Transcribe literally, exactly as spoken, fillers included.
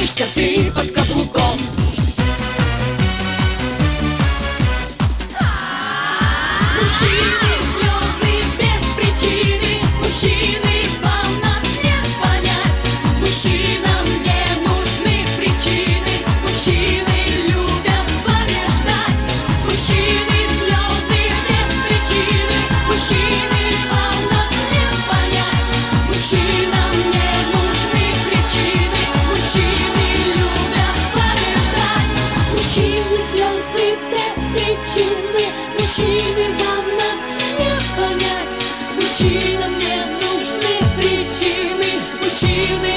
крутишься ты под каблуком. Мужчины слезы без причины, мужчины, вам нас не понять. Мужчинам не нужны причины, мужчины любят побеждать. Мужчины слезы без причины, мужчины, вам нас не понять. Мужчинам не нужны причины, мужчины любят побеждать. Мужчины слезы без причины, мужчины, вам нас не понять. Мужчинам не нужны причины, мужчины